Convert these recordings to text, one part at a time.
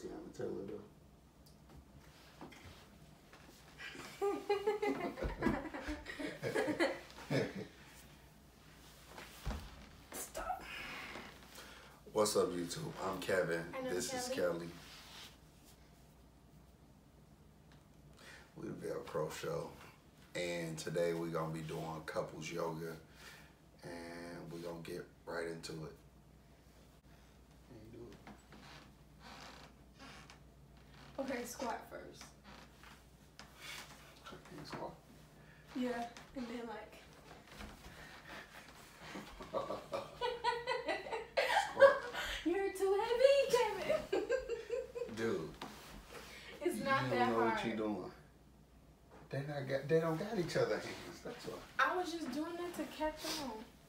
Tiana Taylor though. Stop. What's up, YouTube? I'm Kevin. This is Kelly. We're the Velcro Show. And today we're going to be doing couples yoga. And we're going to get right into it. Okay, squat first. Okay, squat. Yeah, and then like. Squat. You're too heavy, Kevin. Dude. It's not you that don't know hard. what you're doing. They don't got each other hands. That's why. I was just doing that to catch on.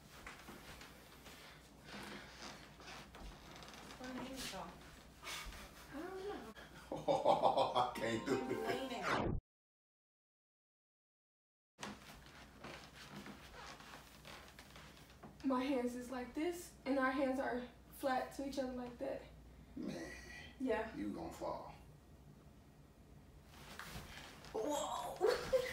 What are you doing? I don't know. Oh, I can't do it. My hands is like this, and our hands are flat to each other like that. Man, Yeah. you gonna fall. Whoa.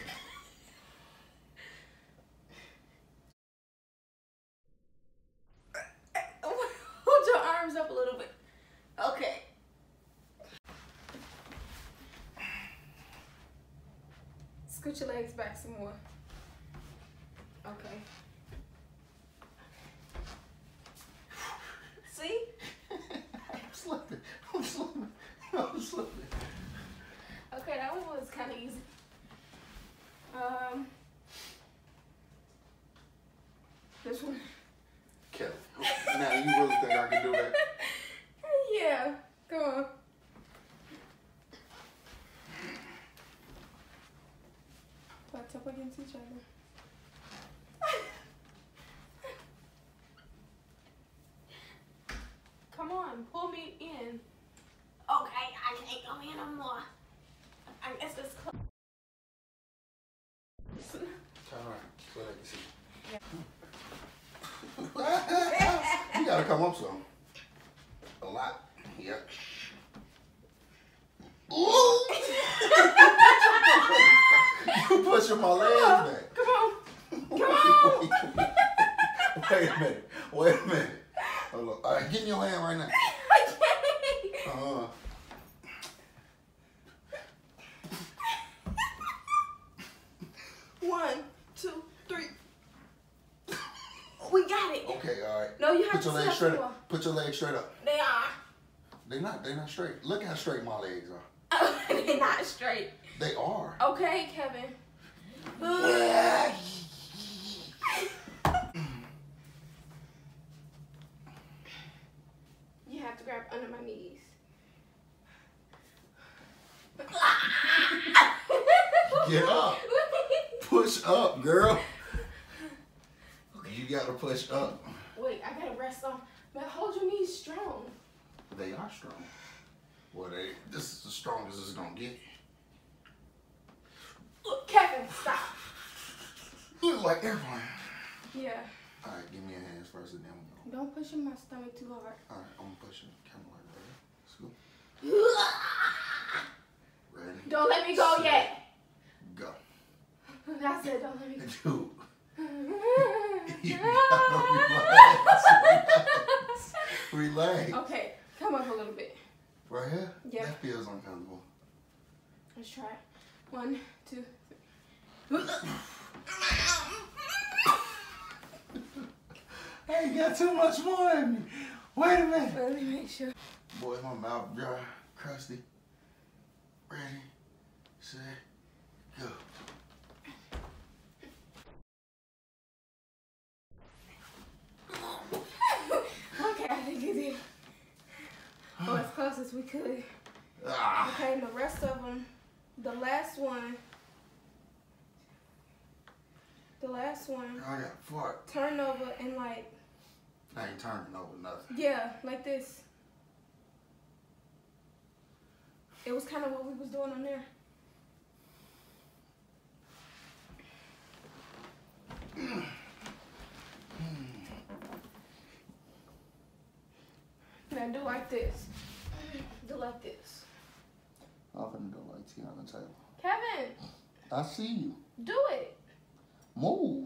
Hold your arms up a little bit. Okay. Scoot your legs back some more. Okay. See? I'm slipping. Okay, that one was kind of easy. This one. Kelly, now you really think I can do that? Yeah, go on. Butts up against each other. Come on, pull me in. Okay, I can't go in no more. I guess it's close. Turn around so they can see. Yeah. You gotta come up some. A lot. Yep. Ooh! You pushing my legs back. Come on. Come on. Wait a minute. Wait a minute. Hold on. All right, get in your hand right now. I can't. 1, 2, 3. We got it. Okay, all right. No, you have Put to your legs sit straight up. up. Put your legs straight up. They are. They're not straight. Look how straight my legs are. They're not straight. They are. Okay, Kevin. You have to grab under my knees. Get up. Push up, girl. Okay. You gotta push up. Wait, I gotta rest on. But hold your knees strong. They are strong. Well, this is the strongest it's gonna get. Look, Kevin, stop. You look like airplane. Yeah. All right, give me your hands first and then we'll go. Don't push in my stomach too hard. All right, I'm pushing the camera like that. Let's go. Ready? Don't let me go Set. yet. Go. I said don't let me go. Dude. You gotta relax. Relax. Okay, come up a little bit. Right here? Yeah. That feels uncomfortable. Let's try. 1, 2, 3. I ain't got too much more in me. Wait a minute. Let me make sure. Boy, my mouth dry, crusty. Ready, set, go. Okay, I think you did. Oh, as close as we could. Ah. Okay, and the rest of them, the last one, I got fart. turn over and like, I ain't turning over nothing. yeah, like this. It was kind of what we was doing on there. Now do like this. Do like this. I'm finna go like Tiana Taylor. Kevin, I see you. do it. Move.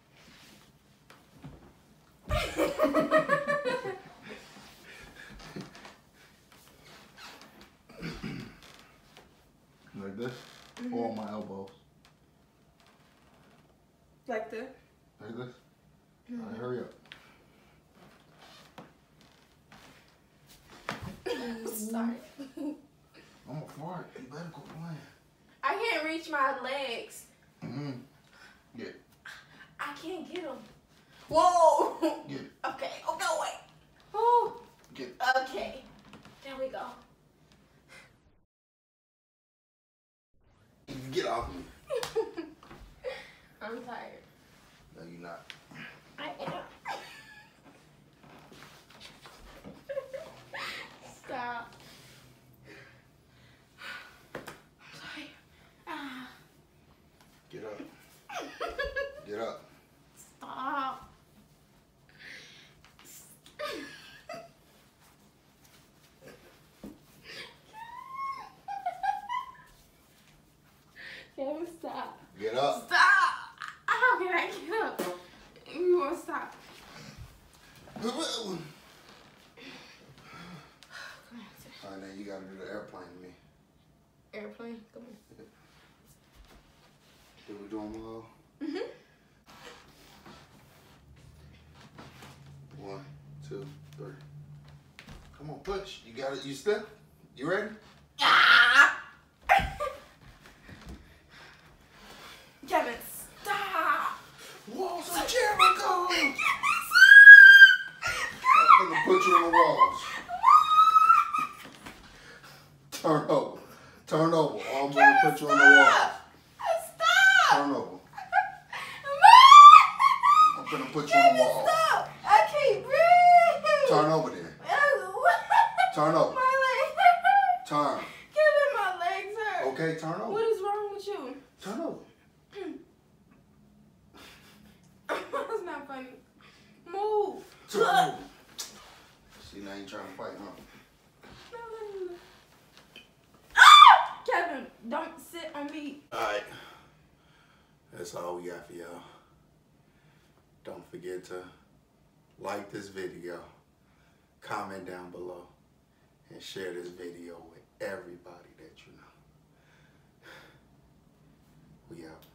Like this? Or on my elbows? Like this. Like this? Alright, hurry up. Sorry. I'm a fart. You better go playing. I can't reach my legs. Yeah. I can't get them. Whoa. Yeah. Okay. Oh, no, wait. Oh. Get. Okay. There we go. Get off me. I'm tired. No, you're not. I am. Stop. I'm tired. Ah. Get up. Get up. Stop. Kevin, stop. Get up. Stop! How can I get up? You won't stop. Come on. Alright, now you gotta do the airplane to me. Airplane? Come on. Did we do them all? Mm-hmm. 1, 2, 3. Come on, push. You got it. You still? You ready? Ah! Kevin, stop! Walls of Jericho! I'm gonna put you on the walls. Turn over. Turn over. Or I'm gonna put you on the walls. Stop! Turn over. I'm gonna put you on the walls. Stop! I can't breathe! Turn over there. Turn over. My legs Turn. Kevin, my legs hurt. Okay, turn over. What is wrong with you? Turn over. That's not funny. Move. Turn over. See, now you trying to fight, huh? Ah! Kevin, don't sit on me. Alright. That's all we got for y'all. Don't forget to like this video, comment down below, and share this video with everybody that you know. We out.